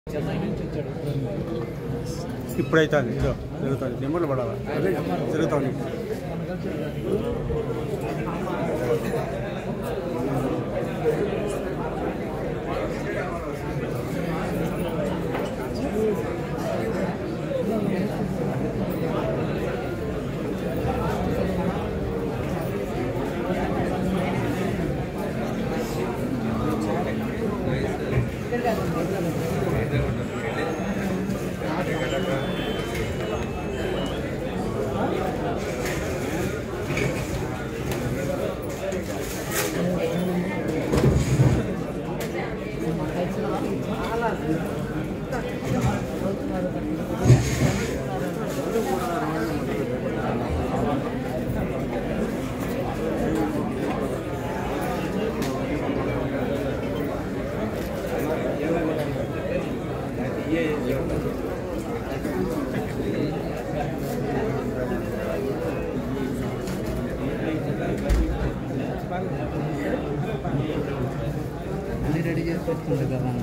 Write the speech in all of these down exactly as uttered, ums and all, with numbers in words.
ఇప్పుడైతే ఇదో జరుగుతుంది నెంబర్లు పడాలి అదే జరుగుతుంది. అన్నీ రెడీ చేసి పెట్టుకుంది కదా.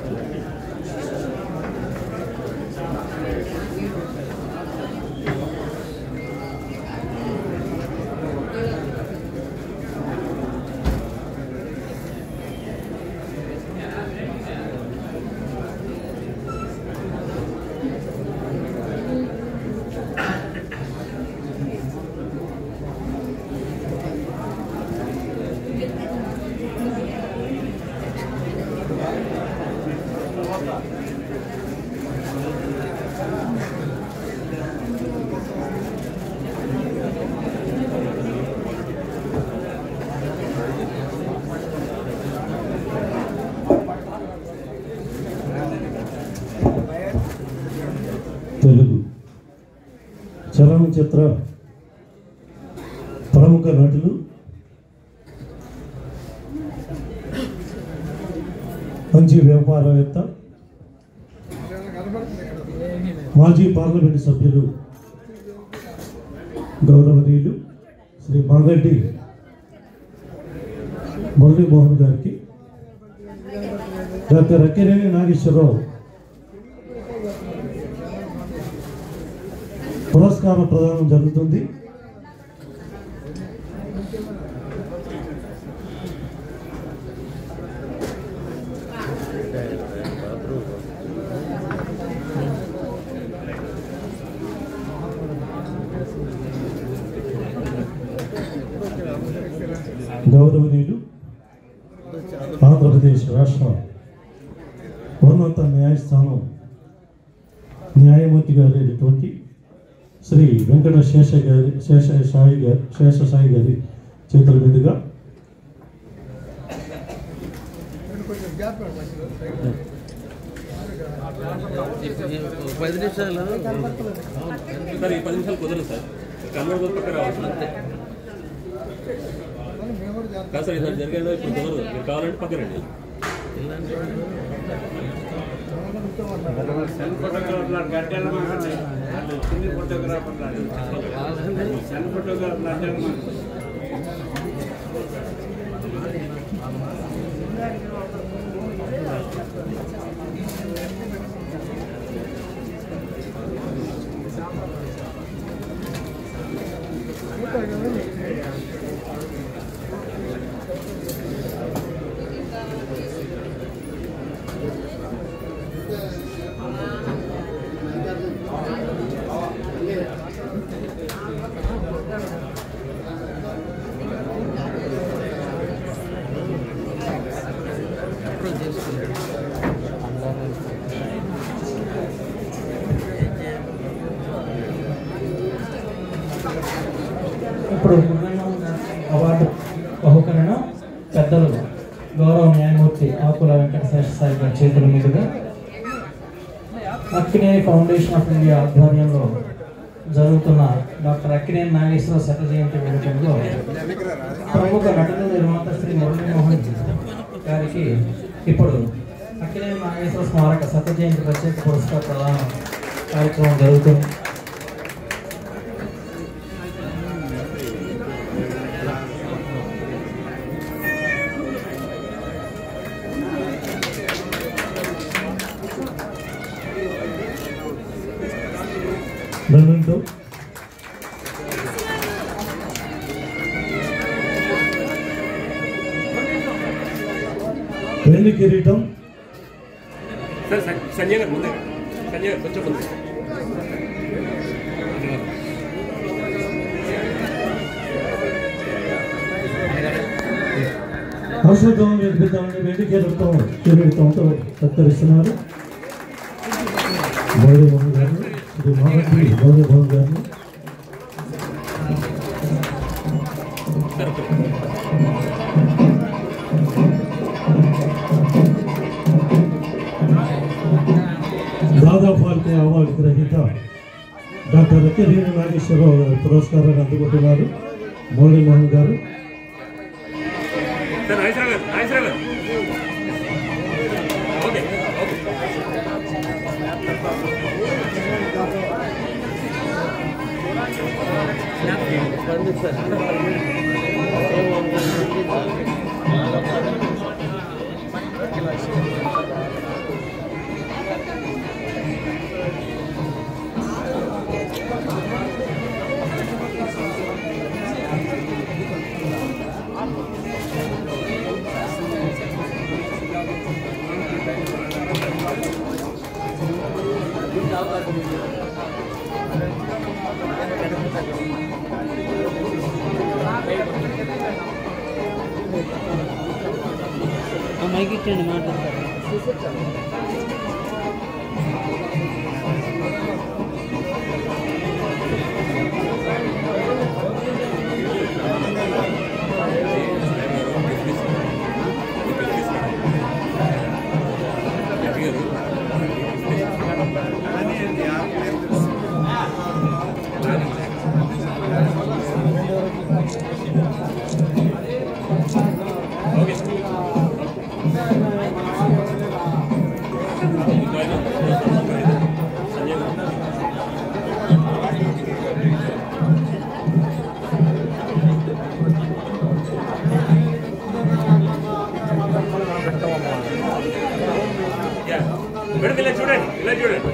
తెలుగు చలనచిత్ర ప్రముఖ నటులు, మంచి వ్యాపారవేత్త, మాజీ పార్లమెంటు సభ్యులు గౌరవనీయులు శ్రీ మాగంటి మురళీమోహన్ గారికి డాక్టర్ అక్కినేని నాగేశ్వరరావు పురస్కార ప్రదానం జరుగుతుంది. గౌరవనీయులు ఆంధ్రప్రదేశ్ రాష్ట్ర ఉన్నత న్యాయస్థానం న్యాయమూర్తి గారైనటువంటి శ్రీ వెంకట శేష గారి శేష సాయి గారి శేష సాయి గారి చేతుల మీదుగా పది నిమిషాలు సార్, ఈ పది నిమిషాలు కుదరదు సార్. కన్వర్ట్ పక్క రావాలి అంతే. కాదు సార్, ఇది జరిగేదో ఇప్పుడు కుదరదు. మీరు కావాలంటే పక్క రండి. Cell photographer Gaddala Chinni photographer cell photographer ఇప్పుడు అవార్డు బహుకరణ పెద్దలు గౌరవ న్యాయమూర్తి ఆకుల వెంకట శేషసాయి గారి చేతుల మీదుగా అక్కినేని ఫౌండేషన్ ఆఫ్ ఇండియా ఆధ్వర్యంలో జరుగుతున్న డాక్టర్ అక్కినేని నాగేశ్వర శత జయంతి వేడుకల్లో ప్రముఖ నటులు నిర్మాత శ్రీ మురళీమోహన్ గారికి ఇప్పుడు అక్కినేని నాగేశ్వర స్మారక శత జయంతి ప్రత్యేక పురస్కార ప్రదాన కార్యక్రమం జరుగుతుంది. మెమెంటో, పెళ్లి కిరీటం, సార్ సంజయ్ గారు ముందే సంజయ్ గారు కొంచెం ముందే ఔషధం నిర్మితాన్ని వెండి కిరీటం కిరీటంతో సత్కరిస్తున్నారు గౌరవభవన్ గారు, శ్రీ మహాంతి గౌరవభవన్ గారిని. దాదా ఫాల్కే అవార్డు గ్రహీత డాక్టర్ అక్కినేని నాగేశ్వరరావు గారు పురస్కారాన్ని అందుకుంటున్నారు మురళీమోహన్ గారు. సార్ నాగేశ్వరరావు గారు నాగేశ్వరరావు గారు ఓకే ఓకే మైక్ ఇచ్చండి మాట్లాడతారు. మేడం ఇలా చూడండి ఇలా చూడండి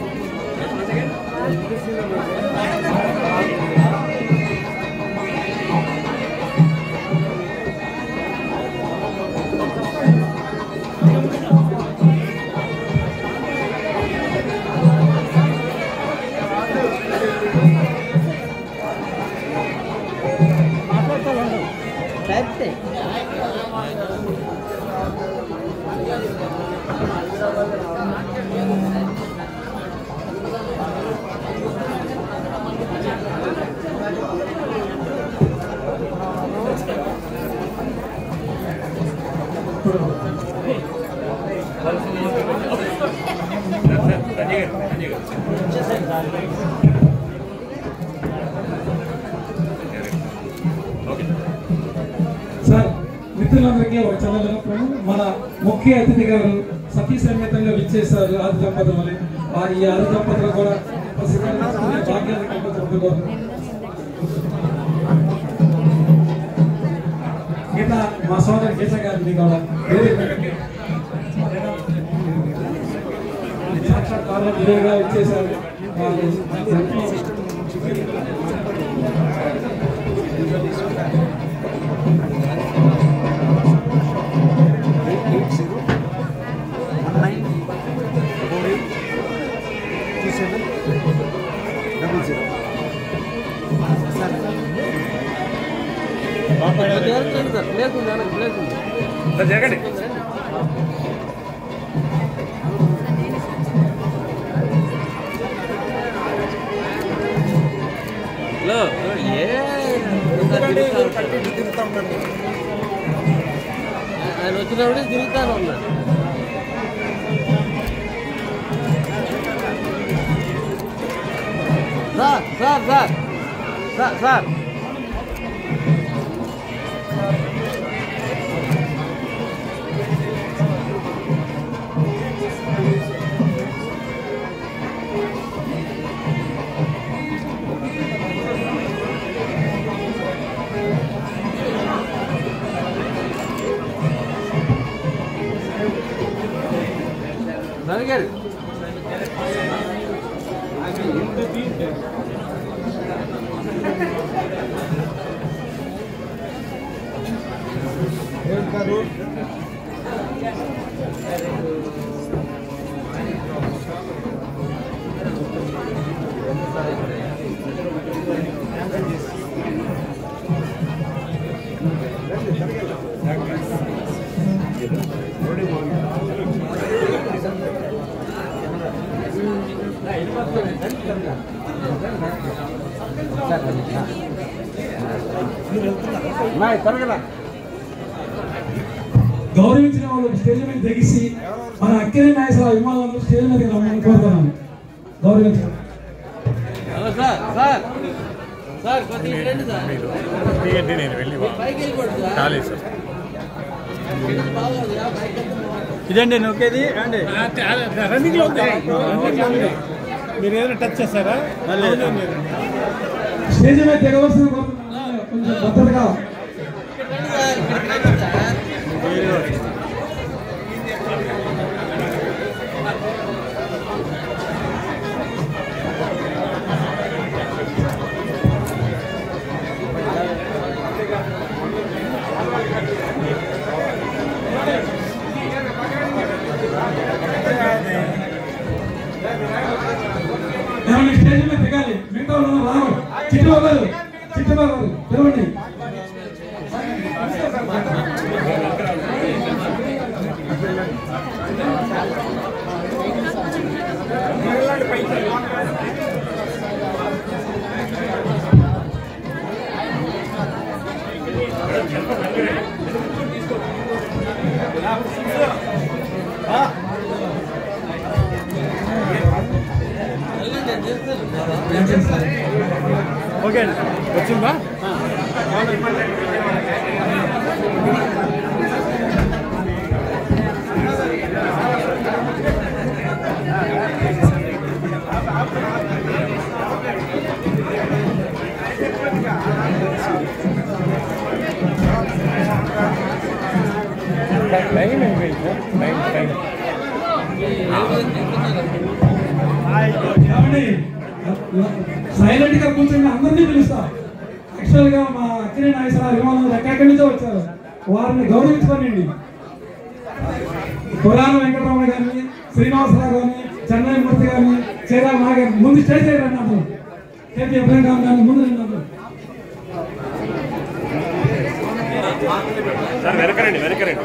సార్ మిత్రులందరికీ ఒక చిన్న విన్నపం. మన ముఖ్య అతిథి గారు సతీ సమేతంగా విచ్చేశారు ఆది దంపతులు. ఆ ఈ ఆది దంపతులు కూడా భాగ్యాన్ని కల్పించడం గీత మా సోదరు గీత గారిని కూడా సాక్షాత్ పార్వతీదేవిగా వచ్చేసారు. జరగండి హలో ఆయన వచ్చినప్పుడే తిరుగుతాను ఉన్నాడు. Sir sir sir sir sir నరగారు గౌరవించిన వాళ్ళు స్టేజ్ మీద తెగిసి మన అక్కినే నాయకుల అభిమానులు స్టేజ్ మీద రమ్మని కోరుతున్నాను. గౌరవించారు. సార్ సార్ సార్ కొద్దిగా రండి సార్. నేను వెళ్ళి పైకి వెళ్ళిపోండి సార్. చాలేదు సార్. బాగోదు, పైకి వెళ్తే ఇదండి నొక్కేది అండి రన్నింగ్ లో ఉంది. మీరు ఏదైనా టచ్ చేస్తారా? స్టేజ్ మీద తెగవలసిన కోరుతున్నాను. కొంచెం భద్రతగా స్టేజ్ మీద దిగాలి. మిగతా వాళ్ళు రావు. చిట్టుబాబు గారు చిట్టుబాబు గారు తెరవండి. ఓకే అండి వచ్చిందా? టైం అయిపోయింది సార్. టైం టైం సైలెంట్ గా కూర్చొని అందరినీ పిలుస్తా. యాక్చువల్ గా మా అక్కినే నాగేశ్వర అభిమానులు ఎక్కడి నుంచో వచ్చారు. వారిని గౌరవించుకోనండి. పురాణ వెంకటరమణ గారిని, శ్రీనివాసరావు గారిని, చెన్నై మూర్తి గారిని, చేరా నాగర్ ముందు స్టేజ్ అయ్యారు అన్నారు. కేపీ అభిరంగం గారిని ముందు అన్నారు. సార్ వెనకరండి వెనకరండి.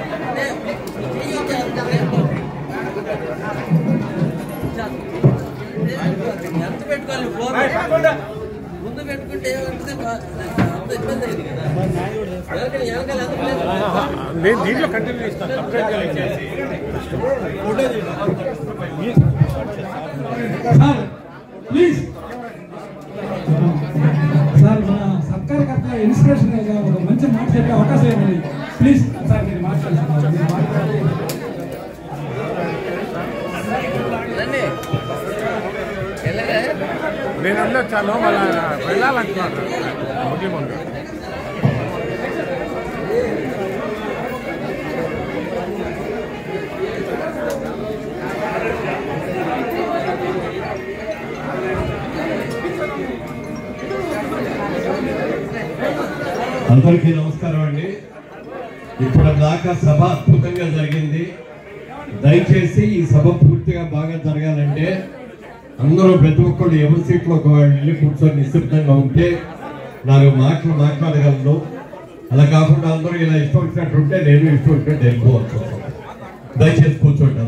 ఎంత పెట్టుకోవాలి? ఫోన్ ముందు పెట్టుకుంటే అంత ఇబ్బంది అయింది కదా. వెనకాల నేను దీంట్లో కంటిన్యూ ఇస్తాను. సార్ ప్లీజ్ సార్ మన సర్కార్ కర్త ఇన్స్పిరేషన్ ఒక మంచి మాట చెప్పే అవకాశం ఇవ్వండి ప్లీజ్. సార్ మీరు మాట్లాడుతున్నారు. నేను వెళ్ళొచ్చాను. మళ్ళీ వెళ్ళాలంటున్నాను ముఖ్య ముందు. అందరికీ నమస్కారం అండి. ఇప్పుడు దాకా సభ అద్భుతంగా జరిగింది. దయచేసి ఈ సభ పూర్తిగా బాగా జరగాలంటే అందరూ ప్రతి ఒక్కళ్ళు ఎవరి సీట్లో ఒక వాళ్ళు వెళ్ళి కూర్చొని నిశ్శబ్దంగా ఉంటే నాలుగు మాటలు మాట్లాడగలను. అలా కాకుండా అందరూ ఇలా ఇష్టం వచ్చినట్టు ఉంటే నేను ఇష్టం వచ్చినట్టు వెళ్ళిపోవచ్చు. దయచేసి కూర్చోండి.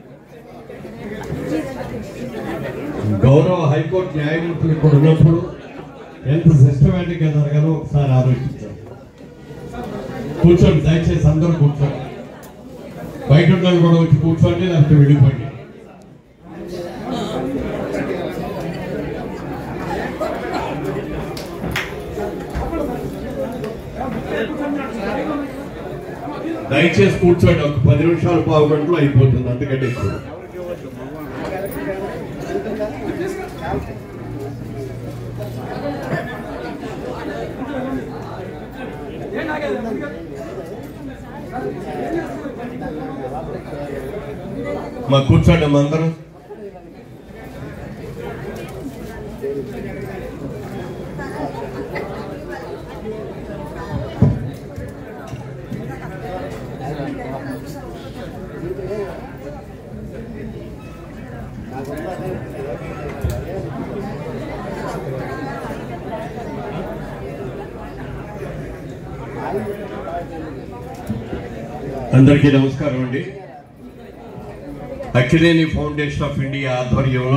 గౌరవ హైకోర్టు న్యాయమూర్తులు ఇక్కడ ఉన్నప్పుడు ఎంత సిస్టమేటిక్ గా జరగాలో ఒకసారి ఆలోచించారు. కూర్చోండి, దయచేసి అందరూ కూర్చోండి. బయట ఉన్న కూడా వచ్చి కూర్చోండి, లేకపోతే వెళ్ళిపోండి. దయచేసి కూర్చోండి. ఒక పది నిమిషాలు పావు గంటలో అయిపోతుంది, అందుకంటే ఎక్కువ. మా కూర్చోండి మా అందరం. అందరికీ నమస్కారం అండి. అక్కినేని ఫౌండేషన్ ఆఫ్ ఇండియా ఆధ్వర్యంలో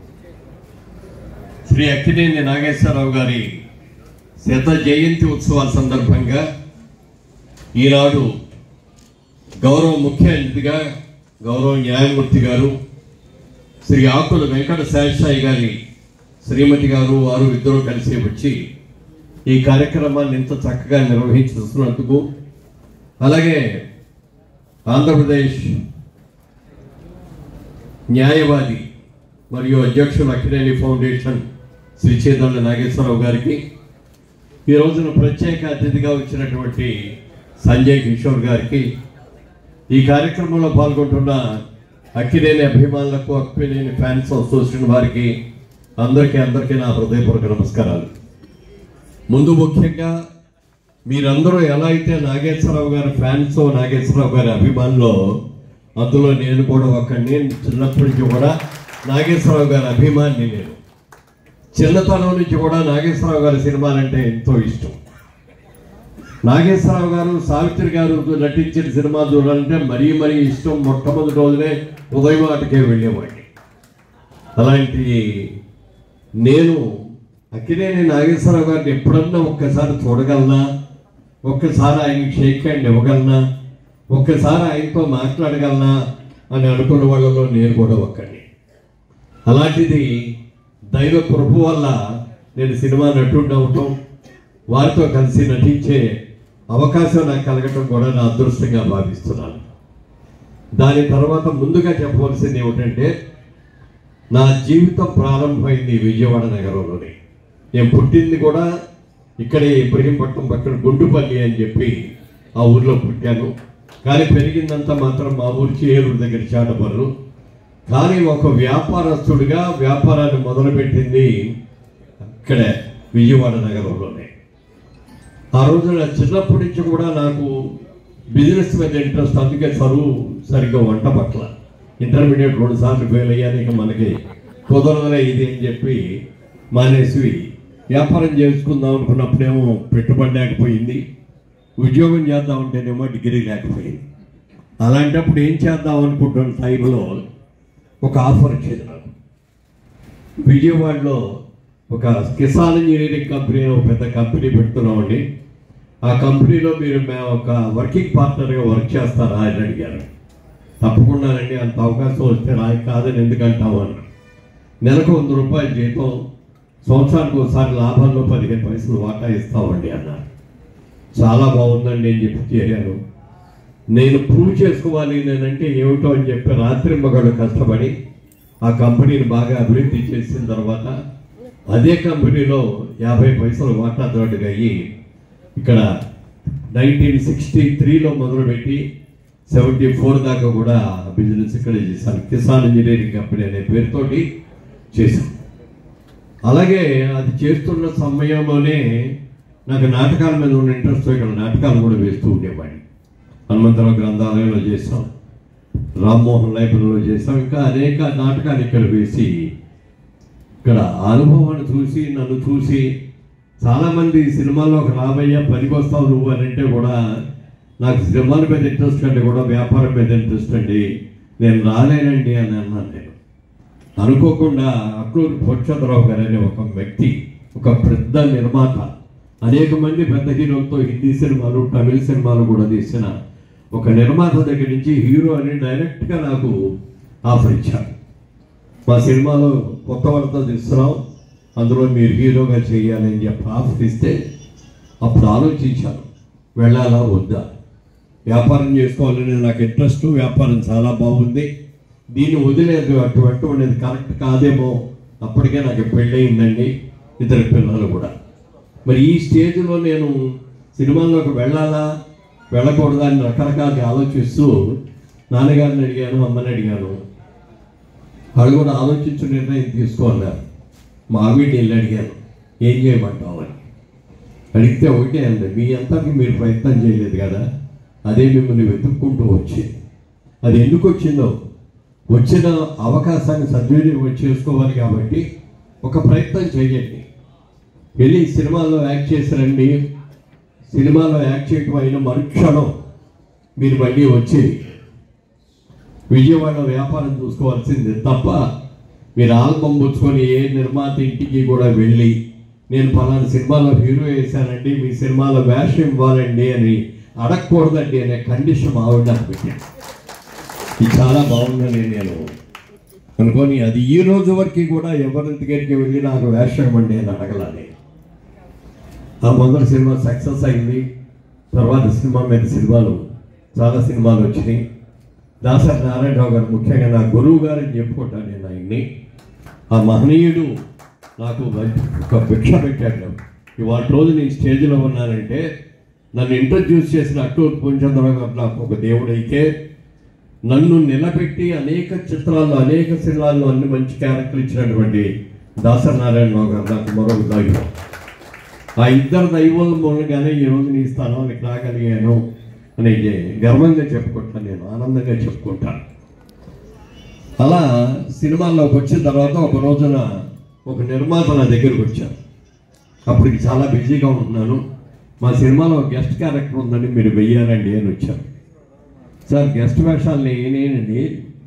శ్రీ అక్కినేని నాగేశ్వరరావు గారి శత జయంతి ఉత్సవాల సందర్భంగా ఈనాడు గౌరవ ముఖ్య అతిథిగా గౌరవ న్యాయమూర్తి గారు శ్రీ ఆకుల వెంకట శేషాయి గారి శ్రీమతి గారు వారు ఇద్దరు కలిసి వచ్చి ఈ కార్యక్రమాన్ని ఇంత చక్కగా నిర్వహించుతున్నందుకు, అలాగే ఆంధ్రప్రదేశ్ న్యాయవాది మరియు అధ్యక్షులు అక్కినేని ఫౌండేషన్ శ్రీ చేదళ్ళ నాగేశ్వరరావు గారికి, ఈ రోజున ప్రత్యేక అతిథిగా వచ్చినటువంటి సంజయ్ కిషోర్ గారికి, ఈ కార్యక్రమంలో పాల్గొంటున్న అక్కినేని అభిమానులకు, అక్కినేని ఫ్యాన్స్ అసోసియేషన్ వారికి అందరికీ అందరికీ నా హృదయపూర్వక నమస్కారాలు. ముందు ముఖ్యంగా మీరందరూ ఎలా అయితే నాగేశ్వరరావు గారి ఫ్యాన్స్, నాగేశ్వరరావు గారి అభిమానులో, అందులో నేను కూడా ఒకడిని. చిన్నప్పటి నుంచి కూడా నాగేశ్వరరావు గారి అభిమాని. నేను చిన్నతనం నుంచి కూడా నాగేశ్వరరావు గారి సినిమాలంటే ఎంతో ఇష్టం. నాగేశ్వరరావు గారు, సావిత్రి గారు నటించిన సినిమా చూడాలంటే మరీ మరీ ఇష్టం. మొట్టమొదటి రోజునే ఉదయం ఆటకే వెళ్ళేవాడిని. అలాంటి నేను అక్కినేని నాగేశ్వరరావు గారిని ఎప్పుడన్నా ఒక్కసారి చూడగలనా, ఒక్కసారి ఆయనకి షేక్ హ్యాండ్ ఇవ్వగలనా, ఒక్కసారి ఆయనతో మాట్లాడగలనా అని అనుకున్న వాళ్ళలో నేను కూడా ఒక్కడిని. అలాంటిది దైవ కృప వల్ల నేను సినిమా నటుడు అవటం, వారితో కలిసి నటించే అవకాశం నాకు కలగటం కూడా నా అదృష్టంగా భావిస్తున్నాను. దాని తర్వాత ముందుగా చెప్పవలసింది ఏమిటంటే, నా జీవితం ప్రారంభమైంది విజయవాడ నగరంలోనే. నేను పుట్టింది కూడా ఇక్కడే ఇబ్రహీంపట్నం పక్కన గుండుపల్లి అని చెప్పి ఆ ఊర్లో పుట్టాను. కానీ పెరిగిందంతా మాత్రం మా ఊరి చేరుడు దగ్గర చాటబర్రు. కానీ ఒక వ్యాపారస్తుడిగా వ్యాపారాన్ని మొదలుపెట్టింది ఇక్కడే విజయవాడ నగరంలోనే. ఆ రోజున చిన్నప్పటి నుంచి కూడా నాకు బిజినెస్ మీద ఇంట్రెస్ట్. అందుకే చదువు సరిగ్గా వంట పట్ల ఇంటర్మీడియట్ రెండు సార్లు ఫెయిల్ అయ్యాను. ఇక మనకి కుదరదలే ఇది అని చెప్పి మానేసి వ్యాపారం చేసుకుందాం అనుకున్నప్పుడేమో పెట్టుబడి లేకపోయింది, ఉద్యోగం చేద్దాం ఉంటేనేమో డిగ్రీ లేకపోయింది. అలాంటప్పుడు ఏం చేద్దాం అనుకుంటున్న టైంలో ఒక ఆఫర్ వచ్చేది నాకు. విజయవాడలో ఒక కిసాన్ ఇంజనీరింగ్ కంపెనీ, ఒక పెద్ద కంపెనీ పెడుతున్నామండి, ఆ కంపెనీలో మీరు మేము ఒక వర్కింగ్ పార్ట్నర్గా వర్క్ చేస్తారా అని అడిగారు. తప్పకుండానండి, అంత అవకాశం వస్తే రాయి కాదని ఎందుకంటాము అన్న. నెలకు వంద రూపాయలు జీతం, సంవత్సరానికి ఒకసారి లాభంలో పదిహేను పైసలు వాటా ఇస్తామండి అన్నారు. చాలా బాగుందండి అని చెప్పి చేరాను. నేను ప్రూవ్ చేసుకోవాలి నేనంటే ఏమిటో అని చెప్పి రాత్రి మగళ్ళు కష్టపడి ఆ కంపెనీని బాగా అభివృద్ధి చేసిన తర్వాత అదే కంపెనీలో యాభై పైసలు వాటాదారుడిగా అయ్యి ఇక్కడ నైన్టీన్ సిక్స్టీ త్రీలో మొదలుపెట్టి సెవెంటీ ఫోర్ దాకా కూడా బిజినెస్ ఇక్కడ చేశాను. కిసాన్ ఇంజనీరింగ్ కంపెనీ అనే పేరుతోటి చేశాను. అలాగే అది చేస్తున్న సమయంలోనే నాకు నాటకాల మీద ఉన్న ఇంట్రెస్ట్, ఇక్కడ నాటకాలు కూడా వేస్తూ ఉండేవాడిని. హనుమంతరావు గ్రంథాలయంలో చేసాం, రామ్మోహన్ లైబ్రరీలో చేసాం, ఇంకా అనేక నాటకాలు ఇక్కడ వేసి ఇక్కడ అనుభవాన్ని చూసి నన్ను చూసి చాలామంది సినిమాల్లోకి రాబయ్యా పనికి వస్తావు నువ్వు అని అంటే కూడా నాకు సినిమాల మీద ఇంట్రెస్ట్ కంటే కూడా వ్యాపారం మీద ఇంట్రెస్ట్ అండి, నేను రాలేనండి అని అన్నాను. నేను అనుకోకుండా అక్లూరు పోక్షతరావు గారు అనే ఒక వ్యక్తి, ఒక పెద్ద నిర్మాత, అనేక మంది పెద్ద హీరోలతో హిందీ సినిమాలు, తమిళ సినిమాలు కూడా తీసిన ఒక నిర్మాత దగ్గర నుంచి హీరో అని డైరెక్ట్గా నాకు ఆఫర్ ఇచ్చారు. మా సినిమాలో కొత్త వాళ్ళతో తీస్తున్నాం, అందులో మీరు హీరోగా చేయాలి అని చెప్పి ఆఫర్ ఇస్తే అప్పుడు ఆలోచించాను, వెళ్ళాలా వద్దా. వ్యాపారం చేసుకోవాలనేది నాకు ఇంట్రెస్ట్, వ్యాపారం చాలా బాగుంది, దీన్ని వదిలేదు అటువంటి అనేది కరెక్ట్ కాదేమో. అప్పటికే నాకు పెళ్ళయిందండి, ఇద్దరు పిల్లలు కూడా. మరి ఈ స్టేజ్లో నేను సినిమాల్లోకి వెళ్ళాలా వెళ్ళకూడదా అని రకరకాలుగా ఆలోచిస్తూ నాన్నగారిని అడిగాను, అమ్మని అడిగాను. వాళ్ళు కూడా ఆలోచించు నిర్ణయం తీసుకోన్నారు. మా ఆవిడని వెళ్ళి అడిగాను, ఏం చేయమంటావు అని. అడిగితే ఒకటే అండి, మీ అంతకి మీరు ప్రయత్నం చేయలేదు కదా, అదే మిమ్మల్ని వెతుక్కుంటూ వచ్చింది. అది ఎందుకు వచ్చిందో వచ్చిన అవకాశాన్ని సద్వినియోగం చేసుకోవాలి కాబట్టి ఒక ప్రయత్నం చేయండి. వెళ్ళి సినిమాలో యాక్ట్ చేసి రండి. సినిమాలో యాక్ట్ చేయటం అయిన మరుక్షణం మీరు మళ్ళీ వచ్చి విజయవాడ వ్యాపారం చూసుకోవాల్సిందే తప్ప మీరు ఆల్బమ్ పుచ్చుకొని ఏ నిర్మాత ఇంటికి కూడా వెళ్ళి నేను పలానా సినిమాలో హీరో వేశానండి, మీ సినిమాలో వేషం ఇవ్వాలండి అని అడగకూడదండి అనే కండిషన్ ఆవిడ పెట్టాను. ఇది చాలా బాగుందని నేను అనుకొని అది ఈ రోజు వరకు కూడా ఎవరి దగ్గరికి వెళ్ళి నాకు వేషం ఇవ్వండి అని అడగలని. ఆ మొదటి సినిమా సక్సెస్ అయింది. తర్వాత సినిమా మీద సినిమాలు చాలా సినిమాలు వచ్చినాయి. దాసరి నారాయణరావు గారు ముఖ్యంగా నా గురువు గారని చెప్పుకుంటాను నేను ఆయన్ని. ఆ మహనీయుడు నాకు ఒక భిక్ష పెట్టాడు. ఇవాళ రోజు నేను స్టేజ్లో ఉన్నానంటే నన్ను ఇంట్రడ్యూస్ చేసిన అట్టూరు పూర్ణచంద్రరావు గారు నాకు ఒక దేవుడైతే, నన్ను నిలబెట్టి అనేక చిత్రాల్లో అనేక సినిమాల్లో అన్ని మంచి క్యారెక్టర్లు ఇచ్చినటువంటి దాసరి నారాయణరావు గారు నాకు మరొక దైవం. ఆ ఇద్దరు దైవం మూలంగానే ఈరోజు నీ స్థానానికి రాగలిగాను అని గర్వంగా చెప్పుకుంటాను, నేను ఆనందంగా చెప్పుకుంటాను. అలా సినిమాల్లోకి వచ్చిన తర్వాత ఒక రోజున ఒక నిర్మాత నా దగ్గరకు వచ్చాను. అప్పటికి చాలా బిజీగా ఉంటున్నాను. మా సినిమాలో గెస్ట్ క్యారెక్టర్ ఉందని మీరు వెయ్యాలండి అని వచ్చాను. సార్ గెస్ట్ వేషాలు నేనేనండి,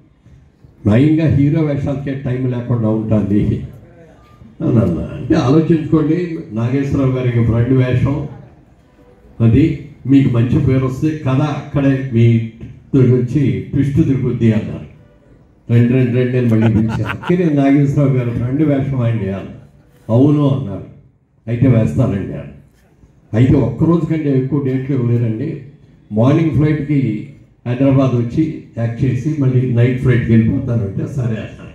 నయంగా హీరో వేషాలకే టైం లేకుండా ఉంటుంది అని అన్నా. అంటే ఆలోచించుకోండి, నాగేశ్వరరావు గారికి ఫ్రెండ్ వేషం అది మీకు మంచి పేరు వస్తే కథ అక్కడే మీ వచ్చి ట్విస్ట్ తిరుగుద్ది అన్నారు. రెండు రెండు రెండు నేను మళ్ళీ పిలిచాను. నేను నాగేశ్వరరావు గారు ఫ్రెండ్ వేషం అండి అని. అవును అన్నారు. అయితే వేస్తానండి అని. అయితే ఒక్కరోజు కంటే ఎక్కువ డేట్లు ఇవ్వలేరండి, మార్నింగ్ ఫ్లైట్కి హైదరాబాద్ వచ్చి యాక్ట్ చేసి మళ్ళీ నైట్ ఫ్లైట్కి వెళ్ళిపోతానంటే సరే అన్నారు.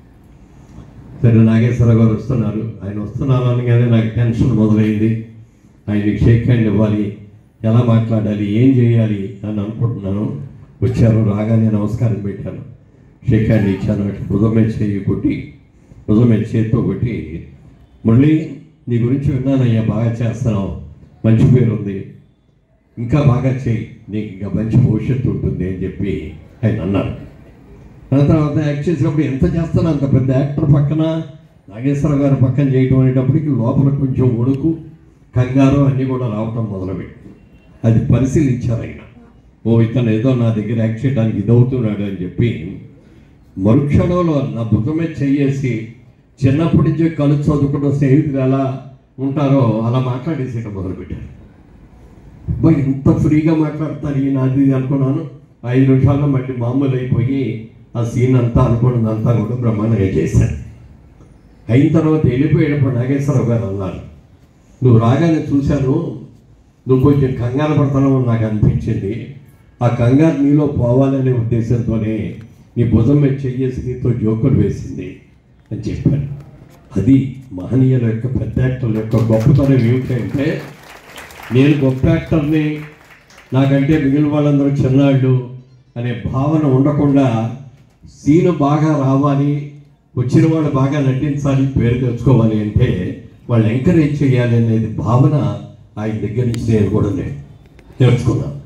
సరే నాగేశ్వరరావు గారు వస్తున్నారు, ఆయన వస్తున్నారు అనగానే నాకు టెన్షన్ మొదలైంది. ఆయనకి షేక్ హ్యాండ్ ఇవ్వాలి, ఎలా మాట్లాడాలి, ఏం చేయాలి అని అనుకుంటున్నాను. వచ్చారు, రాగానే నమస్కారం పెట్టాను, షేక్ హ్యాండ్ ఇచ్చాను. భుజం మీద చేయి కొట్టి భుజం మీద చేతితో కొట్టి, మళ్ళీ నీ గురించి విన్నానయ్యా, బాగా చేస్తున్నావు, మంచి పేరు ఉంది, ఇంకా బాగా చేయి, నీకు ఇంకా మంచి భవిష్యత్తు ఉంటుంది అని చెప్పి ఆయన అన్నారు. దాని తర్వాత యాక్ట్ చేసినప్పుడు ఎంత చేస్తానో అంత పెద్ద యాక్టర్ పక్కన నాగేశ్వరరావు గారి పక్కన చేయడం అనేటప్పటికి లోపల కొంచెం వణుకు కంగారు అన్నీ కూడా రావటం మొదలుపెట్టి అది పరిశీలించారు ఆయన. ఓ ఇతను ఏదో నా దగ్గర యాక్ట్ చేయడానికి ఇదవుతున్నాడు అని చెప్పి మరుక్షణంలో నా భుజమే చెయ్యేసి చిన్నప్పటి నుంచి కలిసి చదువుకున్న స్నేహితులు ఎలా ఉంటారో అలా మాట్లాడేసేయడం మొదలుపెట్టారు. బా ఇంత ఫ్రీగా మాట్లాడతారు ఈయన అది అనుకున్నాను. ఐదు నిమిషాల్లో మళ్ళీ మామూలు అయిపోయి ఆ సీన్ అంతా అనుకున్నదంతా కూడా బ్రహ్మాండంగా చేశాను. అయిన తర్వాత వెళ్ళిపోయేటప్పుడు నాగేశ్వరరావు గారు అన్నారు, నువ్వు రాగానే చూశాను, నువ్వు కొంచెం కంగారు పడతావు నాకు అనిపించింది. ఆ కంగారు నీలో పోవాలనే ఉద్దేశంతోనే నీ భుజం మీద చెయ్యేసి నీతో జోకులు వేసింది అని చెప్పాను. అది మహనీయుల యొక్క పెద్ద యాక్టర్ల యొక్క గొప్పతనం ఏమిటంటే, నేను గొప్ప యాక్టర్ని, నాకంటే మిగిలిన వాళ్ళందరూ చిన్నాళ్ళు అనే భావన ఉండకుండా సీను బాగా రావాలి, వచ్చిన వాళ్ళు బాగా నటించాలి, పేరు తెచ్చుకోవాలి అంటే వాళ్ళు ఎంకరేజ్ చేయాలి అనేది భావన ఆయన దగ్గర నుంచి నేను కూడా నేర్చుకున్నాను.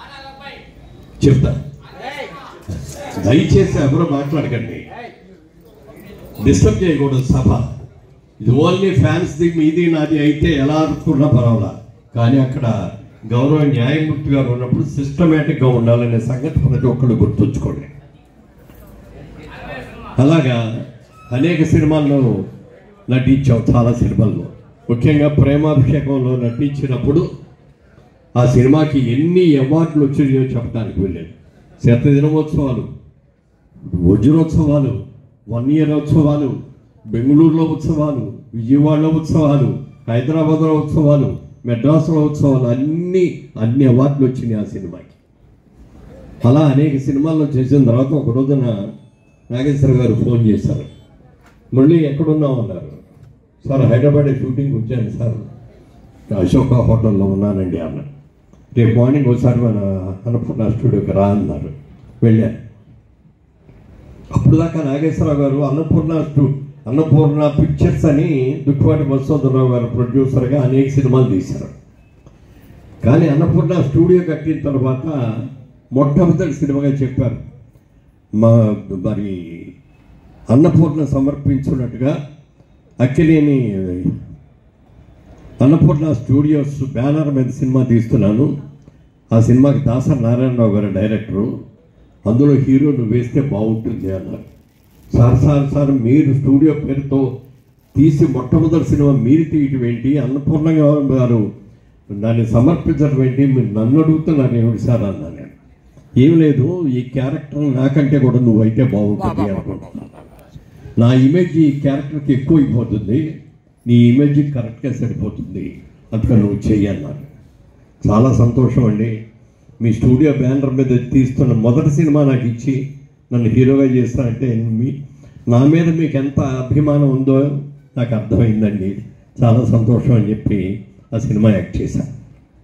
చెప్తా, దయచేసి ఎవరు మాట్లాడకండి, డిస్టర్బ్ చేయకూడదు సభ. ఇది ఓన్లీ ఫ్యాన్స్ది మీది నాది అయితే ఎలా అనుకున్నా పర్వాలా, కానీ అక్కడ గౌరవ న్యాయమూర్తి గారు ఉన్నప్పుడు సిస్టమేటిక్గా ఉండాలనే సంగతి ప్రతి ఒక్కళ్ళు గుర్తుంచుకోండి. అలాగా అనేక సినిమాల్లో నటించావు, చాలా సినిమాల్లో, ముఖ్యంగా ప్రేమాభిషేకంలో నటించినప్పుడు ఆ సినిమాకి ఎన్ని అవార్డులు వచ్చాయో చెప్పడానికి వెళ్ళాను. శత దినోత్సవాలు, వజ్రోత్సవాలు, వన్ ఇయర్ ఉత్సవాలు, బెంగళూరులో ఉత్సవాలు, విజయవాడలో ఉత్సవాలు, హైదరాబాద్లో ఉత్సవాలు, మెడ్రాస్లో ఉత్సవాలు, అన్ని అన్ని అవార్డులు వచ్చినాయి ఆ సినిమాకి. అలా అనేక సినిమాల్లో చేసిన తర్వాత ఒక రోజున నాగేశ్వర గారు ఫోన్ చేశారు, మళ్ళీ ఎక్కడున్నావు అన్నారు. సార్ హైదరాబాద్ షూటింగ్ వచ్చాను సార్, అశోక హోటల్లో ఉన్నానండి అన్న. రేపు మార్నింగ్ ఒకసారి మన అన్నపూర్ణ స్టూడియోకి రా అన్నారు. వెళ్ళాను. అప్పుడు దాకా నాగేశ్వరరావు గారు అన్నపూర్ణ స్టూ అన్నపూర్ణ పిక్చర్స్ అని దుక్కిపాటి మధుసూదనరావు గారు ప్రొడ్యూసర్గా అనేక సినిమాలు తీశారు. కానీ అన్నపూర్ణ స్టూడియో కట్టిన తర్వాత మొట్టమొదటి సినిమాగా చెప్పారు, మా మరి అన్నపూర్ణ సమర్పించున్నట్టుగా అక్కినేని అన్నపూర్ణ స్టూడియోస్ బ్యానర్ మీద సినిమా తీస్తున్నాను. ఆ సినిమాకి దాసరి నారాయణరావు గారు డైరెక్టరు. అందులో హీరో నువ్వు వేస్తే బాగుంటుంది అన్నారు. సార్ సార్ సార్ మీరు స్టూడియో పేరుతో తీసి మొట్టమొదటి సినిమా మీరు తీయటం ఏంటి, అన్నపూర్ణ గారు దాన్ని సమర్పించడం ఏంటి, మీరు నన్ను అడుగుతున్నారు ఏమిటి సార్ అన్నా. నేను ఏం లేదు, ఈ క్యారెక్టర్ నాకంటే కూడా నువ్వైతే బాగుంటుంది అనుకుంటున్నాను. నా ఇమేజ్ ఈ క్యారెక్టర్కి ఎక్కువ అయిపోతుంది, నీ ఇమేజ్ కరెక్ట్గా సరిపోతుంది, అందుకని నువ్వు చెయ్యన్నారు. చాలా సంతోషం అండి. మీ స్టూడియో బ్యానర్ మీద తీస్తున్న మొదటి సినిమా నాకు ఇచ్చి నన్ను హీరోగా చేస్తానంటే మీ నా మీద మీకు ఎంత అభిమానం ఉందో నాకు అర్థమైందండి. చాలా సంతోషం అని చెప్పి ఆ సినిమా యాక్ట్ చేశాను.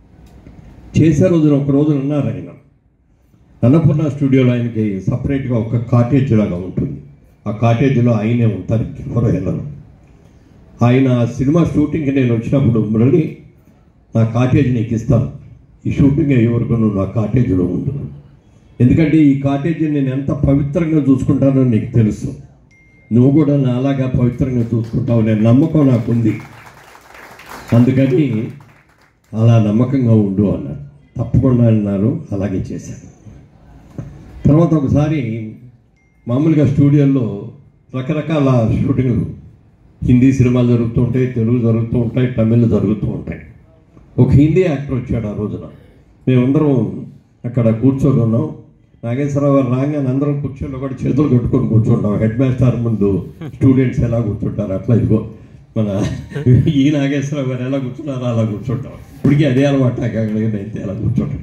చేసే రోజున ఒక రోజున ఉన్నారు ఆయన అన్నపూర్ణ స్టూడియోలో. ఆయనకి సపరేట్గా ఒక కాటేజ్ లాగా ఉంటుంది. ఆ కాటేజ్లో ఆయనే ఉంటారు, ఎవరో వెళ్ళరు. ఆయన సినిమా షూటింగ్కి నేను వచ్చినప్పుడు మురళి నా కాటేజ్ నీకు ఇస్తాను, ఈ షూటింగ్ అయ్యే వరకు నువ్వు నా కాటేజీలో ఉండు, ఎందుకంటే ఈ కాటేజీని నేను ఎంత పవిత్రంగా చూసుకుంటానో నీకు తెలుసు, నువ్వు కూడా నా అలాగా పవిత్రంగా చూసుకుంటావు, నేను నమ్మకం నాకుంది, అందుకని అలా నమ్మకంగా ఉండు అన్నారు. తప్పకుండా అన్నారు, అలాగే చేశాను. తర్వాత ఒకసారి మామూలుగా స్టూడియోలో రకరకాల షూటింగ్లు, హిందీ సినిమాలు జరుగుతూ ఉంటాయి, తెలుగు జరుగుతూ ఉంటాయి, తమిళ్ జరుగుతూ ఉంటాయి. ఒక హిందీ యాక్టర్ వచ్చాడు ఆ రోజున. మేమందరం అక్కడ కూర్చొని ఉన్నాం. నాగేశ్వరరావు గారు రాగానే అందరం కూర్చొని కూడా చేతులు కట్టుకొని కూర్చుంటాం. హెడ్ మాస్టర్ ముందు స్టూడెంట్స్ ఎలా కూర్చుంటారు అట్లా ఇదిగో మన ఈ నాగేశ్వరరావు గారు ఎలా కూర్చున్నారో అలా కూర్చుంటాం. ఇప్పటికీ అదే అలవాటు అయితే ఎలా కూర్చుంటాం.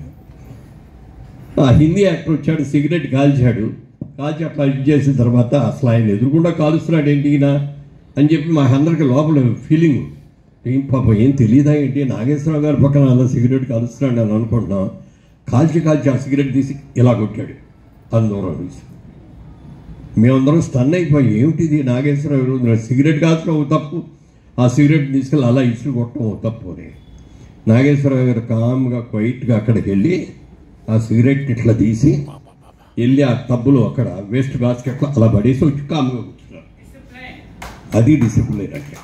ఆ హిందీ యాక్టర్ వచ్చాడు, సిగరెట్ కాల్చాడు. కాల్చి అట్లా ఇది చేసిన తర్వాత అసలు ఆయన ఎదురుకుండా కాలుస్తున్నాడు ఏంటి ఈయన అని చెప్పి మా అందరికి లోపల ఫీలింగ్, ఏం పాపం ఏం తెలియదా ఏంటి, నాగేశ్వరరావు గారి పక్కన అలా సిగరెట్ కాలుస్తున్నాడు అని అనుకుంటున్నాం. కాల్చి కాల్చి ఆ సిగరెట్ తీసి ఇలా కొట్టాడు అందరం తీసి. మేమందరం స్టన్ అయిపోయి ఏమిటిది నాగేశ్వరరావు సిగరెట్ కాల్చడం ఒక తప్పు, ఆ సిగరెట్ తీసుకెళ్ళి అలా ఇసురు కొట్టడం ఒక తప్పు అని. నాగేశ్వరరావు గారు కామ్గా క్వైట్గా అక్కడికి వెళ్ళి ఆ సిగరెట్ ఇట్లా తీసి వెళ్ళి ఆ టబ్బులో అక్కడ వేస్ట్ బాస్కెట్లో అలా పడేసి వచ్చి కామ్గా కూర్చున్నారు. అది డిసిప్లిన్ అంటే.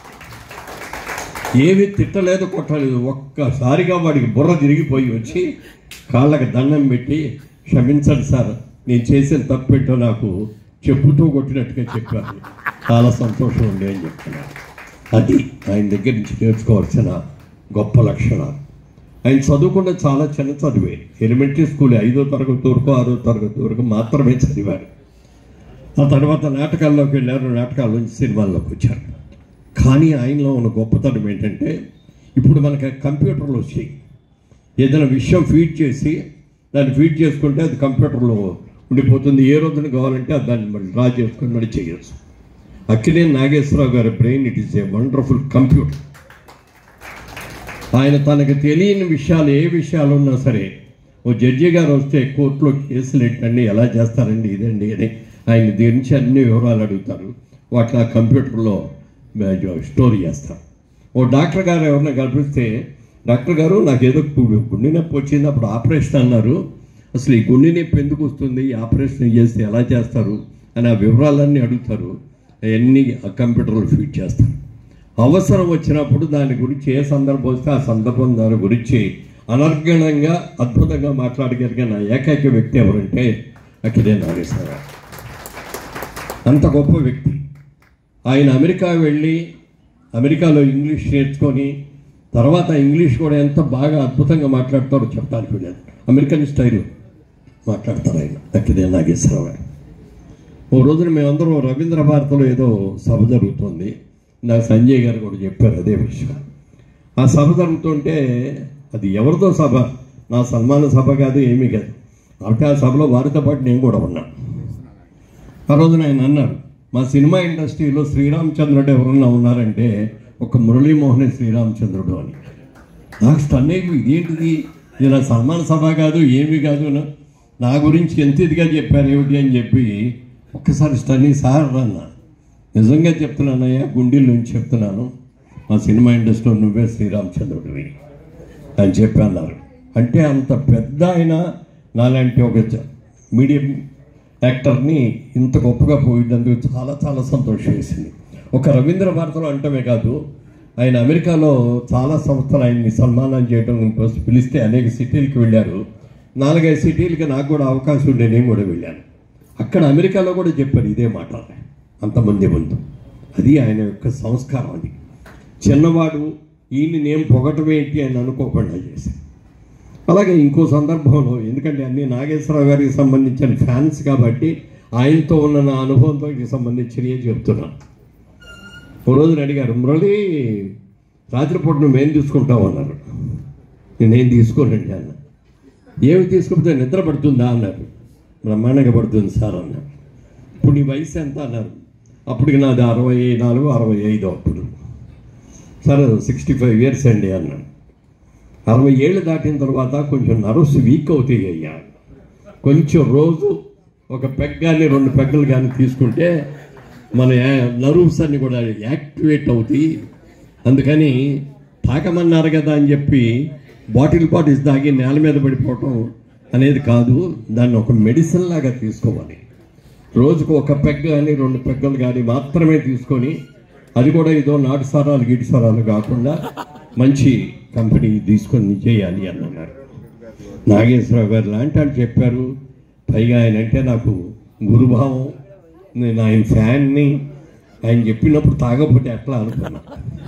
ఏమీ తిట్టలేదు, కొట్టలేదు. ఒక్కసారిగా వాడికి బుర్ర తిరిగిపోయి వచ్చి కాళ్ళకి దండం పెట్టి క్షమించండి సార్, నేను చేసిన తప్పు ఏంటో నాకు చెప్పుతూ కొట్టినట్టుగా చెప్పాను, చాలా సంతోషం ఉంది అని చెప్తున్నాను. అది ఆయన దగ్గర నుంచి నేర్చుకోవాల్సిన గొప్ప లక్షణాలు. ఆయన చదువుకున్న చాలా చిన్న చదివే, ఎలిమెంటరీ స్కూల్ ఐదో తరగతి వరకు ఆరో తరగతి వరకు మాత్రమే చదివారు. ఆ తర్వాత నాటకాల్లోకి వెళ్ళారు, నాటకాల నుంచి సినిమాల్లోకి వచ్చారు. కానీ ఆయనలో ఉన్న గొప్పతనం ఏంటంటే ఇప్పుడు మనకి కంప్యూటర్లు వచ్చాయి. ఏదైనా విషయం ఫీడ్ చేసి దాన్ని ఫీడ్ చేసుకుంటే అది కంప్యూటర్లో ఉండిపోతుంది. ఏ రోజున కావాలంటే అది దాన్ని మరి డ్రా చేసుకుని మరి చేయొచ్చు. అక్కినేని నాగేశ్వరరావు గారి brain it is a wonderful computer. ఆయన తనకు తెలియని విషయాలు ఏ విషయాలు ఉన్నా సరే, ఓ జడ్జి గారు వస్తే కోర్టులో కేసులు ఏంటండి ఎలా చేస్తారండి ఇదండి అని ఆయన దీని నుంచి అన్ని వివరాలు అడుగుతారు. వాటిని ఆ కంప్యూటర్లో స్టోర్ చేస్తారు. ఓ డాక్టర్ గారు ఎవరైనా కల్పిస్తే, డాక్టర్ గారు నాకు ఏదో గుండె నొప్పి వచ్చింది, అప్పుడు ఆపరేషన్ అన్నారు, అసలు ఈ గుండె నొప్పి ఎందుకు వస్తుంది, ఈ ఆపరేషన్ చేస్తే ఎలా చేస్తారు అని ఆ వివరాలన్నీ అడుగుతారు. అవన్నీ ఆ కంప్యూటర్లో ఫీడ్ చేస్తారు. అవసరం వచ్చినప్పుడు దాని గురించి ఏ సందర్భం వస్తే ఆ సందర్భం దాని గురించి అనర్గణంగా అద్భుతంగా మాట్లాడగలిగిన ఏకైక వ్యక్తి ఎవరంటే అక్కినేని నాగేశ్వరరావు. అంత గొప్ప వ్యక్తి. ఆయన అమెరికా వెళ్ళి అమెరికాలో ఇంగ్లీష్ నేర్చుకొని తర్వాత ఇంగ్లీష్ కూడా ఎంత బాగా అద్భుతంగా మాట్లాడతారో చెప్పడానికి వెళ్ళాను. అమెరికన్ స్టైల్ మాట్లాడతారు ఆయన అక్కినేని నాగేశ్వరరావు గారు. ఓ రోజున మేమందరం రవీంద్ర భారతిలో ఏదో సభ జరుగుతుంది. నాకు సంజయ్ గారు కూడా చెప్పారు అదే విషయం. ఆ సభ జరుగుతుంటే అది ఎవరితో సభ, నా సన్మాన సభ కాదు, ఏమీ కాదు. కాబట్టి ఆ సభలో వారితో పాటు నేను కూడా ఉన్నాను. ఆ రోజున ఆయన అన్నారు, మా సినిమా ఇండస్ట్రీలో శ్రీరామచంద్రుడు ఎవరన్నా ఉన్నారంటే ఒక మురళీమోహన్ శ్రీరామచంద్రుడు అని. నాకు స్టన్ అయిపోయి ఇదేంటిది, ఇది నా సన్మాన సభ కాదు, ఏమీ కాదు, నా గురించి ఎంత ఇదిగా చెప్పారు ఏమిటి అని చెప్పి ఒక్కసారి స్టన్ అయ్యి, సార్ అన్న నిజంగా చెప్తున్నానయ్యా, గుండెల నుంచి చెప్తున్నాను, మా సినిమా ఇండస్ట్రీలో నువ్వే శ్రీరామచంద్రుడివి అని చెప్పి అన్నారు. అంటే అంత పెద్ద ఆయన నాలాంటి ఒక మీడియం యాక్టర్ని ఇంత గొప్పగా పోయినందుకు చాలా చాలా సంతోషం వేసింది. ఒక రవీంద్ర భారతిలో అంటమే కాదు, ఆయన అమెరికాలో చాలా సంస్థలు ఆయన్ని సన్మానం చేయడం కోసం పిలిస్తే అనేక సిటీలకు వెళ్ళారు. నాలుగైదు సిటీలకి నాకు కూడా అవకాశం ఉండే, నేను కూడా వెళ్ళాను. అక్కడ అమెరికాలో కూడా చెప్పారు ఇదే మాట అంతమంది ముందు. అది ఆయన యొక్క సంస్కారం. అది చిన్నవాడు ఈయన్ని నేను పొగటమేంటి అని అనుకోకుండా చేశాను. అలాగే ఇంకో సందర్భంలో, ఎందుకంటే అన్ని నాగేశ్వరరావు గారికి సంబంధించిన ఫ్యాన్స్ కాబట్టి ఆయనతో ఉన్న నా అనుభవంతో సంబంధించినవి చెప్తున్నాను. ఓ రోజున అడిగారు, మురళి రాత్రిపూట నువ్వేం తీసుకుంటావు అన్నారు. నేనేం తీసుకోనండి అన్న. ఏమి తీసుకుంటే నిద్ర పడుతుందా అన్నారు. బ్రహ్మాండంగా పడుతుంది సార్ అన్నారు. ఇప్పుడు నీ వయసు ఎంత అన్నారు. అప్పటికి నాది అరవై నాలుగు అరవై ఐదు అప్పుడు. సార్ సిక్స్టీ ఫైవ్ ఇయర్స్ అండి అన్నాను. అరవై ఏళ్ళు దాటిన తర్వాత కొంచెం నర్వ్స్ వీక్ అవుతాయి అయ్యా. కొంచెం రోజు ఒక పెగ్ కానీ రెండు పెగ్గలు కానీ తీసుకుంటే మన నర్వ్స్ అన్ని కూడా యాక్టివేట్ అవుతాయి. అందుకని తాకమన్నారు కదా అని చెప్పి బాటిల్ బాటిల్స్ తాగి నేల మీద పడిపోవటం అనేది కాదు, దాన్ని ఒక మెడిసిన్ లాగా తీసుకోవాలి. రోజుకు ఒక పెగ్ కానీ రెండు పెగ్గలు కానీ మాత్రమే తీసుకొని, అది కూడా ఏదో నాటు సారాలు గిటి సారాలు కాకుండా మంచి కంపెనీ తీసుకొని చేయాలి అని అన్నారు. నాగేశ్వరరావు గారు లాంటి వాళ్ళు చెప్పారు. పైగా ఆయన అంటే నాకు గురుభావం, నేను ఆయన ఫ్యాన్ని. ఆయన చెప్పినప్పుడు తాగకపోతే ఎట్లా అనుకున్నా.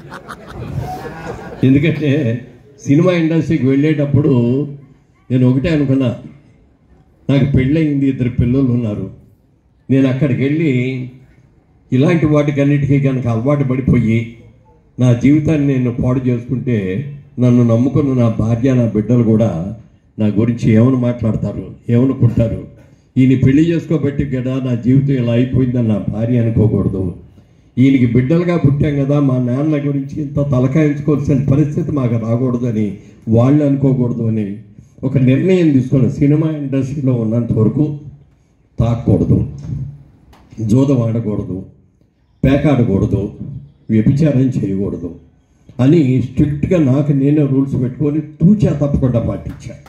ఎందుకంటే సినిమా ఇండస్ట్రీకి వెళ్ళేటప్పుడు నేను ఒకటే అనుకున్నా, నాకు పెళ్ళయింది, ఇద్దరు పిల్లలు ఉన్నారు. నేను అక్కడికి వెళ్ళి ఇలాంటి వాటికన్నిటికీ కనుక అలవాటు పడిపోయి నా జీవితాన్ని నేను పాడు చేసుకుంటే నన్ను నమ్ముకున్న నా భార్య నా బిడ్డలు కూడా నా గురించి ఏమని మాట్లాడతారు, ఏమనుకుంటారు. ఈయన పెళ్లి చేసుకోబట్టి కదా నా జీవితం ఇలా అయిపోయిందని నా భార్య అనుకోకూడదు. ఈయనకి బిడ్డలుగా పుట్టాం కదా, మా నాన్న గురించి ఇంత తలకాయించుకోవాల్సిన పరిస్థితి మాకు రాకూడదని వాళ్ళు అనుకోకూడదు అని ఒక నిర్ణయం తీసుకుని సినిమా ఇండస్ట్రీలో ఉన్నంత వరకు తాకూడదు, జోదం ఆడకూడదు, పేకాడకూడదు, వ్యభిచారం చేయకూడదు అని స్ట్రిక్ట్గా నాకు నేనే రూల్స్ పెట్టుకొని తూచా తప్పకుండా పాటించాను.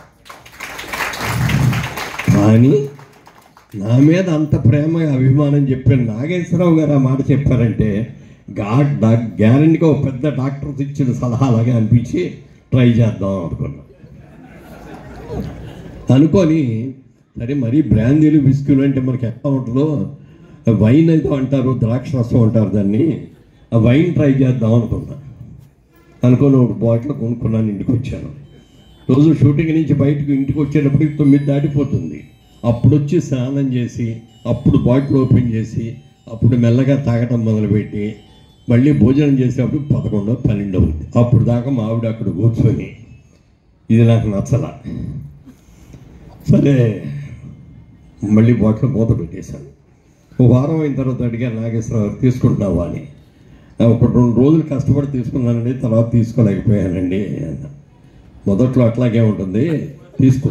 కానీ నా మీద అంత ప్రేమ అభిమానం చెప్పిన నాగేశ్వరరావు గారు ఆ మాట చెప్పారంటే గా డా గ్యారెంటీగా ఒక పెద్ద డాక్టర్స్ ఇచ్చిన సలహాలాగా అనిపించి ట్రై చేద్దాం అనుకున్నాం. అనుకొని సరే మరీ బ్రాందీలు బిస్కులు అంటే మనకి ఎట్లా ఉంటుందో, వైన్ అయితే అంటారు, ద్రాక్ష రసం అంటారు దాన్ని, ఆ వైన్ ట్రై చేద్దాం అనుకున్నా. అనుకుని ఒక బాటిల్ కొనుక్కున్నాను, ఇంటికి వచ్చాను. రోజు షూటింగ్ నుంచి బయటకు ఇంటికి వచ్చేటప్పటికి తొమ్మిది దాటిపోతుంది. అప్పుడు వచ్చి స్నానం చేసి అప్పుడు బాటిల్ ఓపెన్ చేసి అప్పుడు మెల్లగా తాగటం మొదలుపెట్టి మళ్ళీ భోజనం చేసేటప్పుడు పదకొండో పన్నెండో అవుతుంది. అప్పుడు దాకా మా ఆవిడ అక్కడ కూర్చొని ఇది నాకు నచ్చల. సరే మళ్ళీ బాటిల్ మూత పెట్టేశాను. ఒక వారం అయిన తర్వాత అడిగాను, నాగేశ్వరరావు తీసుకుంటున్నావా అని. ఒక రెండు రోజులు కష్టపడి తీసుకున్నానండి, తర్వాత తీసుకోలేకపోయానండి అన్న. మొదట్లో అట్లాగే ఉంటుంది, తీసుకో.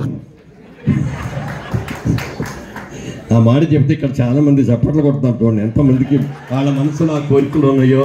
ఆ మాట చెప్తే ఇక్కడ చాలామంది చప్పట్లు కొడుతున్నారు చూడండి, ఎంతమందికి వాళ్ళ మనసులో ఆ కోరికలు ఉన్నాయో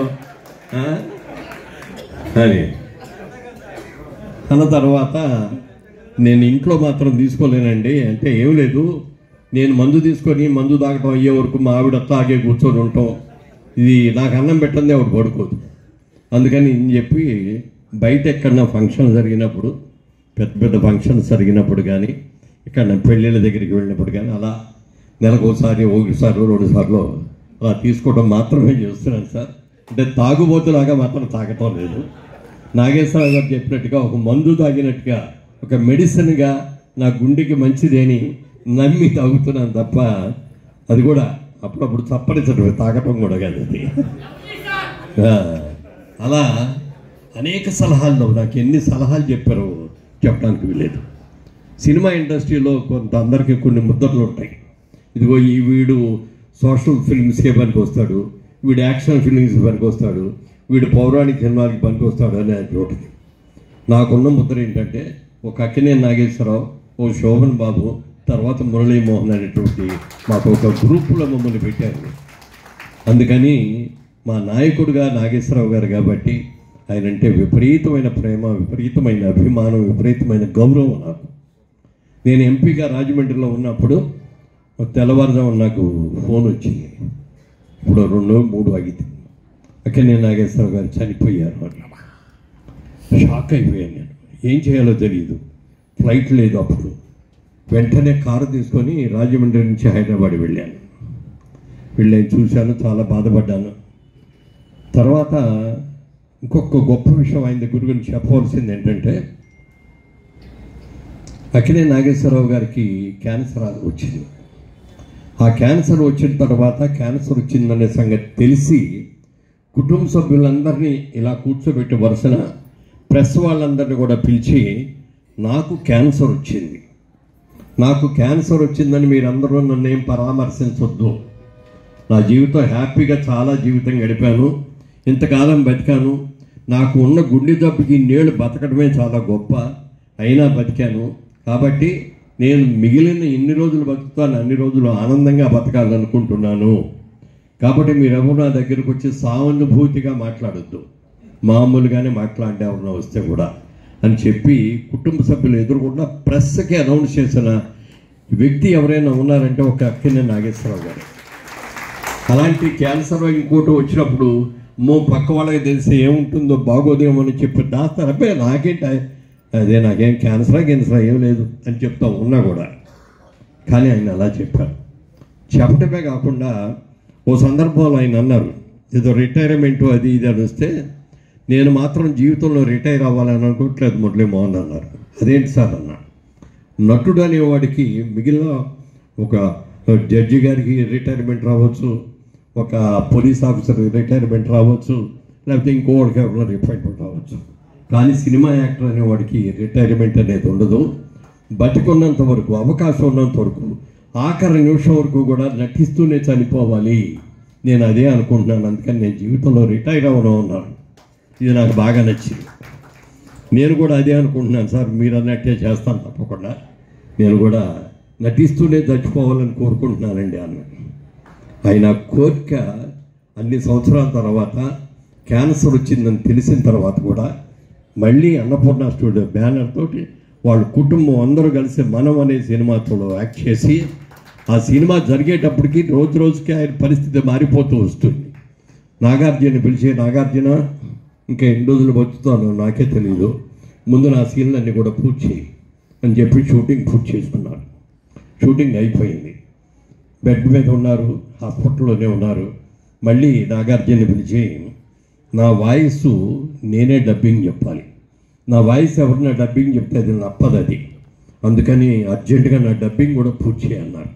అని. అన్న తర్వాత నేను ఇంట్లో మాత్రం తీసుకోలేనండి అంటే, ఏం లేదు, నేను మందు తీసుకొని మందు తాగటం అయ్యే వరకు మా ఆవిడ అట్లాగే కూర్చొని ఉంటాం, ఇది నాకు అన్నం పెట్టండి ఆవిడ పడుకోదు. అందుకని నేను చెప్పి బయట ఎక్కడన్నా ఫంక్షన్ జరిగినప్పుడు, పెద్ద పెద్ద ఫంక్షన్స్ జరిగినప్పుడు కానీ, ఇక్కడ పెళ్ళిళ్ళ దగ్గరికి వెళ్ళినప్పుడు కానీ అలా నెలకు ఒకసారి ఒకసారి రెండు సార్లు అలా తీసుకోవడం మాత్రమే చేస్తున్నాను సార్. అంటే తాగుబోతులాగా మాత్రం తాగటం లేదు. నాగేశ్వరరావు గారు చెప్పినట్టుగా ఒక మందు తాగినట్టుగా, ఒక మెడిసిన్గా నా గుండెకి మంచిదేని నమ్మి తాగుతున్నాను తప్ప, అది కూడా అప్పుడప్పుడు తప్పనిసరి తాగటం కూడా కాదు అది. అలా అనేక సలహాల్లో నాకు ఎన్ని సలహాలు చెప్పారో చెప్పడానికి వీలేదు. సినిమా ఇండస్ట్రీలో కొంత అందరికీ కొన్ని ముద్రలు ఉంటాయి. ఇదిగో ఈ వీడు సోషల్ ఫిల్మ్స్కే పనికి వస్తాడు, వీడు యాక్షన్ ఫిల్మ్స్కి పనికి వస్తాడు, వీడు పౌరాణిక సినిమాలకి పనికి వస్తాడు అనేది ఒకటి. నాకున్న ముద్ర ఏంటంటే, ఒక అక్కినేని నాగేశ్వరరావు, ఓ శోభన్ బాబు, తర్వాత మురళీమోహన్ అనేటువంటి మాకు ఒక గ్రూపులో మమ్మల్ని పెట్టారు. అందుకని మా నాయకుడుగా నాగేశ్వరరావు గారు కాబట్టి ఆయనంటే విపరీతమైన ప్రేమ, విపరీతమైన అభిమానం, విపరీతమైన గౌరవం నాకు. నేను ఎంపీగా రాజమండ్రిలో ఉన్నప్పుడు తెల్లవారుజాము నాకు ఫోన్ వచ్చింది, ఇప్పుడు రెండు మూడు అగితే అక్కడనే నాగేశ్వరరావు గారు చనిపోయారు అని. షాక్ అయిపోయాను నేను, ఏం చేయాలో తెలియదు, ఫ్లైట్ లేదు అప్పుడు. వెంటనే కారు తీసుకొని రాజమండ్రి నుంచి హైదరాబాద్ వెళ్ళాను. వెళ్ళాను, చూశాను, చాలా బాధపడ్డాను. తర్వాత ఇంకొక గొప్ప విషయం ఆయన దగ్గర గురించి చెప్పవలసింది ఏంటంటే, అక్కడే నాగేశ్వరరావు గారికి క్యాన్సర్ వచ్చింది. ఆ క్యాన్సర్ వచ్చిన తర్వాత క్యాన్సర్ వచ్చిందనే సంగతి తెలిసి కుటుంబ సభ్యులందరినీ ఇలా కూర్చోబెట్టి వరుసన ప్రెస్ వాళ్ళందరినీ కూడా పిలిచి, నాకు క్యాన్సర్ వచ్చింది, నాకు క్యాన్సర్ వచ్చిందని మీరందరూ నన్ను ఏం పరామర్శించొద్దు, నా జీవితం హ్యాపీగా చాలా జీవితం గడిపాను, ఇంతకాలం బతికాను, నాకు ఉన్న గుండె జబ్బుకి ఇన్నేళ్ళు బతకడమే చాలా గొప్ప, అయినా బతికాను, కాబట్టి నేను మిగిలిన ఎన్ని రోజులు బతుకుతాను అన్ని రోజులు ఆనందంగా బతకాలనుకుంటున్నాను, కాబట్టి మీరెవరు నా దగ్గరకు వచ్చి సానుభూతిగా మాట్లాడొద్దు, మామూలుగానే మాట్లాడే ఎవరైనా వస్తే కూడా అని చెప్పి కుటుంబ సభ్యులు ఎదురుకుండా ప్రెస్కి అనౌన్స్ చేసిన వ్యక్తి ఎవరైనా ఉన్నారంటే ఒక అక్కినే నాగేశ్వరరావు గారు. అలాంటి క్యాన్సర్ ఇంకోటి వచ్చినప్పుడు మో పక్క వాళ్ళకి తెలిసి ఏముంటుందో బాగోదేమో అని చెప్పి దాస్తారు, అబ్బే నాకేంటి అదే నాకేం క్యాన్సరా క్యాన్సరా ఏం లేదు అని చెప్తా ఉన్నా కూడా. కానీ ఆయన అలా చెప్పారు. చెప్పటమే కాకుండా ఓ సందర్భంలో ఆయన అన్నారు, ఏదో రిటైర్మెంట్ అది ఇది అని వస్తే, నేను మాత్రం జీవితంలో రిటైర్ అవ్వాలని అనుకోవట్లేదు మురళీమోహన్ అన్నారు. అదేంటి సార్ అన్న, నటుడు అనేవాడికి మిగిలిన ఒక జడ్జి గారికి రిటైర్మెంట్ రావచ్చు, ఒక పోలీస్ ఆఫీసర్కి రిటైర్మెంట్ రావచ్చు, లేకపోతే ఇంకోటికి ఎవరైనా రిటైర్మెంట్ రావచ్చు, కానీ సినిమా యాక్టర్ అనేవాడికి రిటైర్మెంట్ అనేది ఉండదు. బతికున్నంత వరకు, అవకాశం ఉన్నంత వరకు, ఆఖరి నిమిషం వరకు కూడా నటిస్తూనే చనిపోవాలి, నేను అదే అనుకుంటున్నాను, అందుకని నేను జీవితంలో రిటైర్ అవ్వడం ఉన్నాను. ఇది నాకు బాగా నచ్చింది. నేను కూడా అదే అనుకుంటున్నాను సార్, మీరు అన్నట్టే చేస్తాను తప్పకుండా, నేను కూడా నటిస్తూనే చచ్చిపోవాలని కోరుకుంటున్నానండి అన్న. ఆయన కోరిక అన్ని సంవత్సరాల తర్వాత క్యాన్సర్ వచ్చిందని తెలిసిన తర్వాత కూడా మళ్ళీ అన్నపూర్ణ స్టూడియో బ్యానర్ తోటి వాళ్ళ కుటుంబం అందరూ కలిసి మనం అనే సినిమాతో యాక్ట్ చేసి, ఆ సినిమా జరిగేటప్పటికి రోజు రోజుకి ఆయన పరిస్థితి మారిపోతూ వస్తుంది. నాగార్జున పిలిచి, నాగార్జున ఇంకా ఎన్ని రోజులు బతుకుతానో నాకే తెలియదు, ముందు నా సీన్లన్నీ కూడా పూర్తి చేయి అని చెప్పి షూటింగ్ పూర్తి చేసుకున్నారు. షూటింగ్ అయిపోయింది, బెడ్ మీద ఉన్నారు, హాస్పిటల్లోనే ఉన్నారు. మళ్ళీ నాగార్జున పిలిచి, నా వాయిస్ నేనే డబ్బింగ్ చెప్పాలి, నా వాయిస్ ఎవరైనా డబ్బింగ్ చెప్తే అది నప్పదు, అది అందుకని అర్జెంటుగా నా డబ్బింగ్ కూడా పూర్తి చేయన్నారు.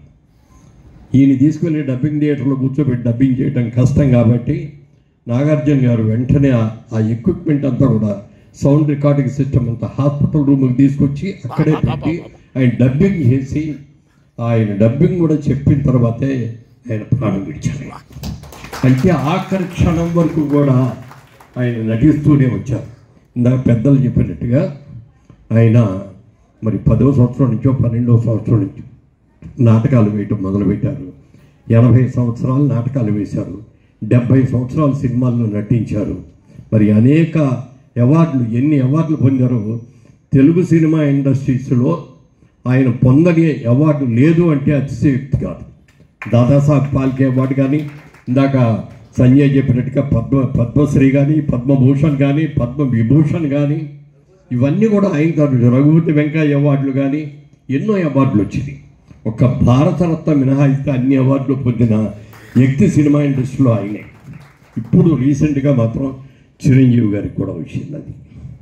ఈయన తీసుకెళ్ళి డబ్బింగ్ థియేటర్లో కూర్చోబెట్టి డబ్బింగ్ చేయడం కష్టం కాబట్టి నాగార్జున గారు వెంటనే ఆ ఎక్విప్మెంట్ అంతా కూడా సౌండ్ రికార్డింగ్ సిస్టమ్ అంతా హాస్పిటల్ రూమ్కి తీసుకొచ్చి అక్కడే పెట్టి ఆయన డబ్బింగ్ చేసి, ఆయన డబ్బింగ్ కూడా చెప్పిన తర్వాతే ఆయన ప్రాణం విడిచారు. అంటే ఆఖరి క్షణం వరకు కూడా ఆయన నటిస్తూనే వచ్చారు. ఇందాక పెద్దలు చెప్పినట్టుగా ఆయన మరి పదవ సంవత్సరం నుంచో పన్నెండవ సంవత్సరం నుంచి నాటకాలు వేయటం మొదలుపెట్టారు. ఎనభై సంవత్సరాలు నాటకాలు వేశారు, డెబ్భై సంవత్సరాలు సినిమాల్లో నటించారు. మరి అనేక అవార్డులు, ఎన్ని అవార్డులు పొందారో తెలుగు సినిమా ఇండస్ట్రీస్లో ఆయన పొందని అవార్డు లేదు అంటే అతిశయోక్తి కాదు. దాదాసాహెబ్ ఫాల్కే అవార్డు కానీ, ఇందాక సంజయ్ చెప్పినట్టుగా పద్మ పద్మశ్రీ కానీ, పద్మభూషణ్ కానీ, పద్మ విభూషణ్ కానీ, ఇవన్నీ కూడా ఆయన కాదు. రఘుపతి వెంకయ్య అవార్డులు కానీ ఎన్నో అవార్డులు వచ్చినాయి. ఒక భారతరత్న మినహాయిస్తే అన్ని అవార్డులు పొందిన వ్యక్తి సినిమా ఇండస్ట్రీలో ఆయనే. ఇప్పుడు రీసెంట్గా మాత్రం చిరంజీవి గారికి కూడా వచ్చింది అది.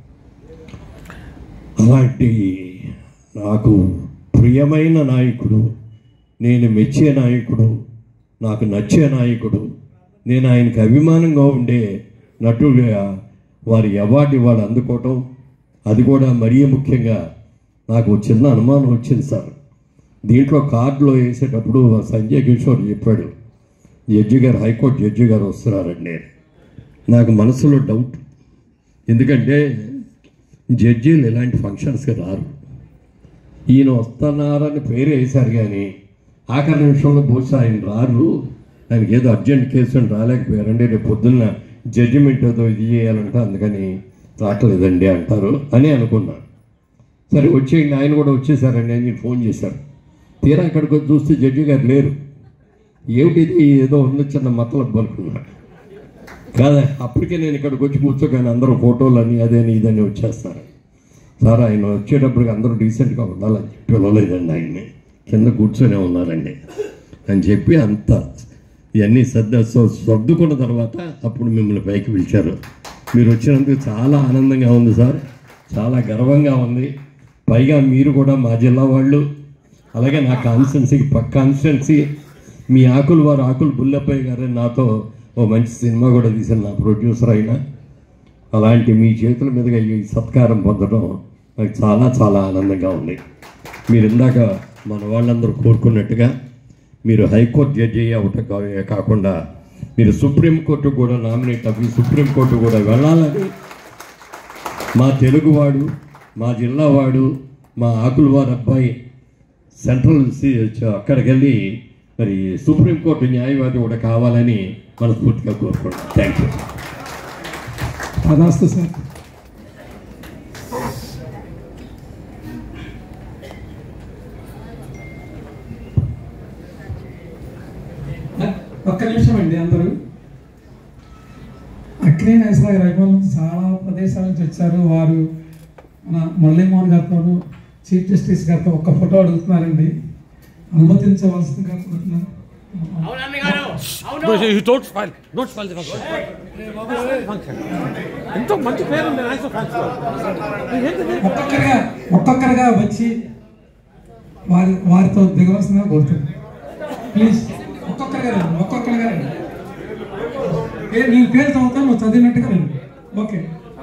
అలాంటి నాకు ప్రియమైన నాయకుడు, నేను మెచ్చే నాయకుడు, నాకు నచ్చే నాయకుడు, నేను ఆయనకి అభిమానంగా ఉండే నటులుగా వారి అవార్డు ఇవాళ అందుకోవటం, అది కూడా మరీ ముఖ్యంగా నాకు చిన్న అనుమానం వచ్చింది సార్. దీంట్లో కార్డులో వేసేటప్పుడు సంజయ్ కిషోర్ చెప్పాడు, జడ్జి గారు, హైకోర్టు జడ్జి గారు వస్తున్నారండి. నాకు మనసులో డౌట్, ఎందుకంటే జడ్జీలు ఇలాంటి ఫంక్షన్స్కి రారు. ఈయన వస్తున్నారని పేరు వేశారు కానీ ఆఖరి నిమిషంలో బహుశా ఆయన రారు, ఆయనకి ఏదో అర్జెంట్ కేసు అని రాలేకపోయారండి, రేపు పొద్దున్న జడ్జిమెంట్ ఏదో ఇది చేయాలంటే అందుకని రావట్లేదండి అంటారు అని అనుకున్నాను. సరే వచ్చేయండి, ఆయన కూడా వచ్చేసారండి అని ఫోన్ చేశారు. తీరా అక్కడికి వచ్చి చూస్తే జడ్జి గారు లేరు. ఏమిటిది ఏదో ఉన్న చిన్న మతలబ్ అనుకున్నాడు కాదా. అప్పటికే నేను ఇక్కడికి వచ్చి కూర్చోగానే అందరూ ఫోటోలని అదేని ఇదని వచ్చేస్తారు. సార్ ఆయన వచ్చేటప్పటికి అందరూ డీసెంట్గా ఉండాలని చెప్పి వెళ్ళలేదండి. ఆయన్ని కింద కూర్చొనే ఉన్నారండి అని చెప్పి అంత ఇవన్నీ సర్ద సర్దుకున్న తర్వాత అప్పుడు మిమ్మల్ని పైకి పిలిచారు. మీరు వచ్చినందుకు చాలా ఆనందంగా ఉంది సార్, చాలా గర్వంగా ఉంది. పైగా మీరు కూడా మా జిల్లా వాళ్ళు, అలాగే నా కాన్స్టిట్యున్సీకి పక్క కాన్స్టిట్యున్సీ మీ ఆకులు వారు ఆకులు బుల్లప్పయ్య గారు నాతో ఓ మంచి సినిమా కూడా తీసిన నా ప్రొడ్యూసర్ అయినా. అలాంటి మీ చేతుల మీదుగా ఈ సత్కారం పొందడం నాకు చాలా చాలా ఆనందంగా ఉంది. మీరు ఇందాక మన వాళ్ళందరూ కోరుకున్నట్టుగా మీరు హైకోర్టు జడ్జి అవటం కాకుండా మీరు సుప్రీంకోర్టు కూడా నామినేట్ అవ్వి సుప్రీంకోర్టు కూడా వెళ్ళాలని మా తెలుగువాడు, మా జిల్లావాడు, మా ఆకులవారి అబ్బాయి సెంట్రల్ అక్కడికి వెళ్ళి మరి సుప్రీంకోర్టు న్యాయవాది కూడా కావాలని మనస్ఫూర్తిగా కోరుకుంటాం. Thank you. అదాస్తు సార్. ఒక్క నిమిషం అండి. అందరూ అక్కినేని నాగేశ్వరరావు గారి అభిమానులు చాలా ప్రదేశాల నుంచి వచ్చారు. వారు మన మురళీమోహన్ గారితో చీఫ్ జస్టిస్ గారితో ఒక్క ఫోటో అడుగుతున్నారండి, అనుమతించవలసిందిగా కోరుతున్నాను. ఎంతో మంచి పేరు ఒక్కొక్కరిగా ఒక్కొక్కరిగా వచ్చి వారి వారితో దిగవలసిందిగా కోరుతున్నాను. ప్లీజ్ ఒక్కొక్కరిగా రండి, ఒక్కొక్కరిగా రండి. నేను పేరు చదువుతాను, నువ్వు చదివినట్టుగా రండి. ఓకే.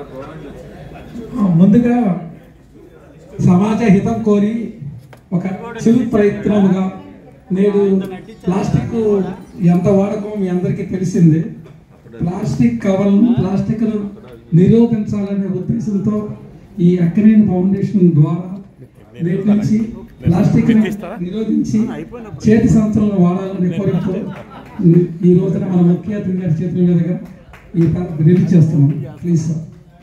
ముందుగా సమాజ హితం కోరి ఒక చిరు ప్రయత్నముగా నేడు ప్లాస్టిక్ ఎంత వాడకం మీ అందరికీ తెలిసిందే. ప్లాస్టిక్ కవర్లను ప్లాస్టిక్ను నిరోధించాలనే ఉద్దేశంతో ఈ అక్కినేని ఫౌండేషన్ ద్వారా నేటి నుంచి ప్లాస్టిక్ నిరోధించి చేతి సంవత్సరంలో వాడాలని కోరికతో ఈ రోజున మన ముఖ్య అతిథి గారి చేతుల మీదుగా ఈ రిలీజ్ చేస్తున్నాం. Please sir.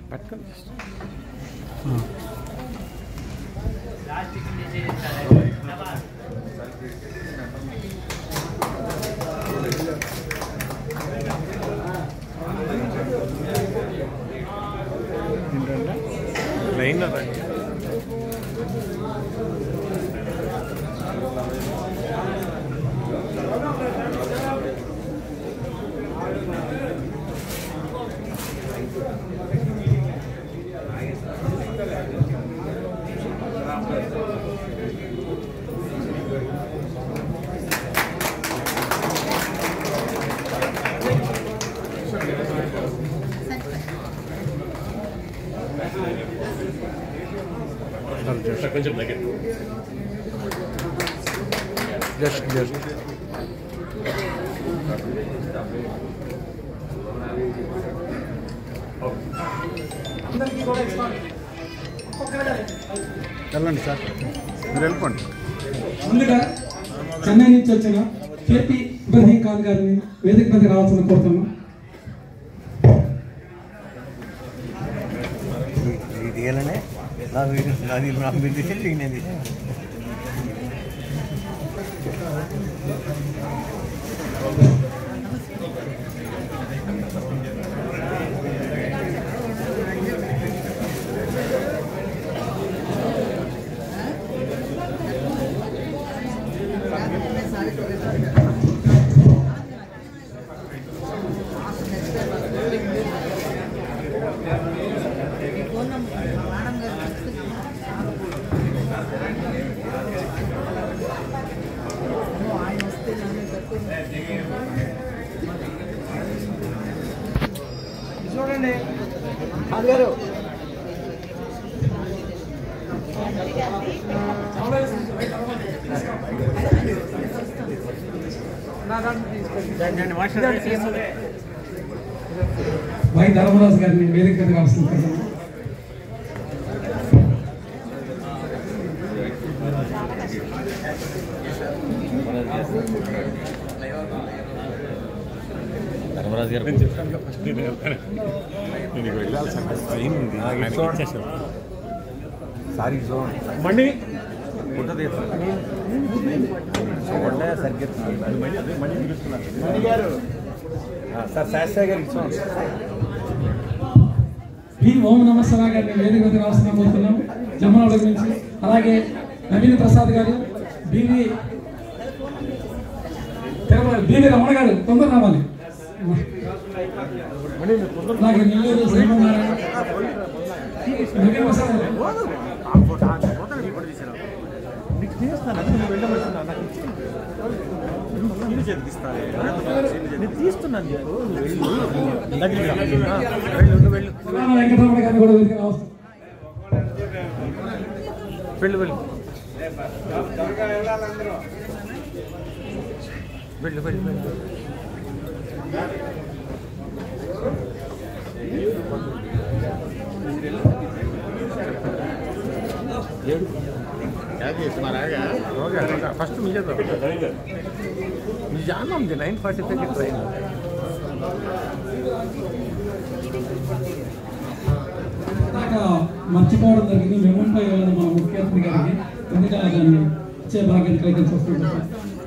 కొంచెం దగ్గర జస్ట్ జస్ట్ వెళ్ళండి సార్, మీరు వెళ్ళిపోండి. ముందుగా చెన్నై నుంచి వచ్చిన కేపీ ఇబ్రహీం ఖాన్ గారిని వేదిక మీద రావాల్సిన కోరుతున్నాం. చూడండి గారు వై ధర్మరాజు గారిని వేదిక మీద రావాల్సింది కదా. ధర్మరాజు గారు నేను వెళ్ళాల్సిన టైం ఉంది. సారీ మణి సార్ శాస్త్రి గారికి ఇచ్చాం. బి ఓం నమ శివాయ గారిని వేదిక మీద రాసిన పోతున్నాం జమ్మనోడ గురించి. అలాగే నవీన్ ప్రసాద్ గారు, బివి తిరుమల బివి రమణ గారు తొందర రావాలి. అలాగే నెల్లూరు శ్రీమన్నారాయణ, నవీన్ ప్రసాద్ గారు. తీస్తున్నాను వెంకటరమణ గారిని కూడా వేదిక రావచ్చు. వెళ్ళు వెళ్ళు వెళ్ళు వెళ్ళు వెళ్ళు फर्स्ट मुझे मुझे जानना मुझे नाइन फोर्टी फाइव की ट्रेन మర్చిపోవడం జరిగింది. మెమోంటో ఇవ్వాలి మన ముఖ్యమంత్రి గారికి, ఎందుకంటే దాన్ని ఇచ్చే భాగ్యం కలిగించి వస్తుంటారు.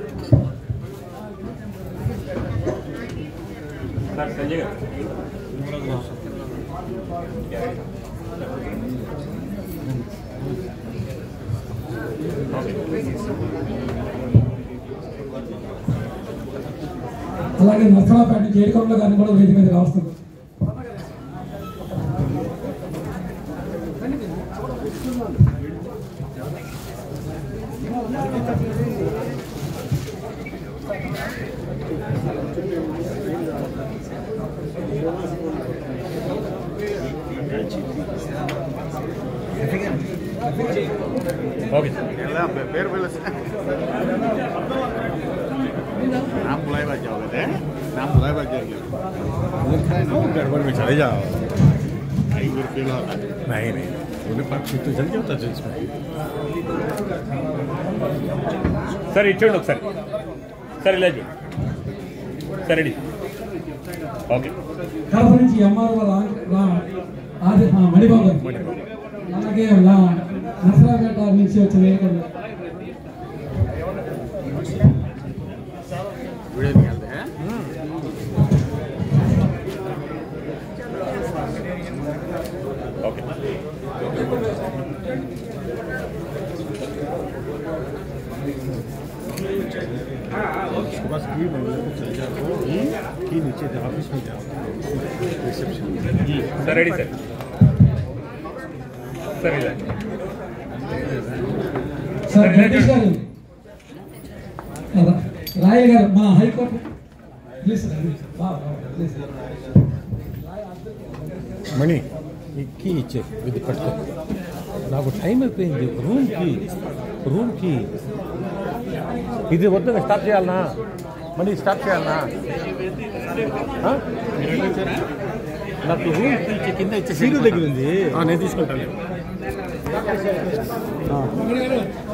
సంజయ్ గారు అలాగే నర్సరాపేట నుంచి ఏడుకొండల గారిని కూడా వేదిక మీద రాస్తుంది. ओके పేరు పేరు नाम बुलाए बात जाओगे नाम बुलाए बात जाएंगे गड़बड़ में चले जाओ आई गुर फील होता नहीं नहीं उन्हें पास तो जल्दी होता है इसमें सर इच्छा सर सर ఇలా सर रेडी ओके కడప నుంచి ఎంఆర్ఓ ఆది మణిబాబు గారు, అలాగే నర్సరాపేట నుంచి వచ్చిన ఏడుకొండ वीडियो निकालते हैं ओके उसके पास की बंगले को चल जाओ की नीचे ऑफिस में जाओ reception sir ready sir sir ఇలా సార్ జగదీష్ గారు, రాయల్ గారు మా హైకోర్టు ప్లీజ్ ప్లీజ్ మణి ఎక్కి ఇచ్చే ఇది పట్టుకో. నాకు టైం అయిపోయింది. రూమ్కి రూమ్కి ఇది వద్దు, స్టార్ట్ చేయాలనా మణి, స్టార్ట్ చేయాలనా? నాకు రూమ్కి ఇచ్చే కింద ఇచ్చే సీరు దగ్గర ఉంది, నేను తీసుకుంటాను.